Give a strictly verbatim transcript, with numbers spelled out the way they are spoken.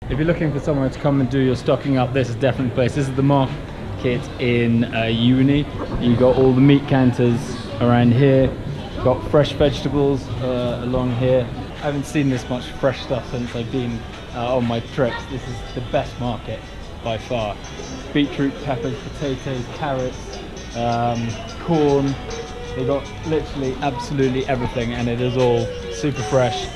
If you're looking for somewhere to come and do your stocking up, this is definitely the place. This is the market in uh, Uyuni. You got all the meat counters around here. Got fresh vegetables uh, along here. I haven't seen this much fresh stuff since I've been uh, on my trips. This is the best market by far. Beetroot, peppers, potatoes, carrots, um, corn. They got literally absolutely everything, and it is all super fresh.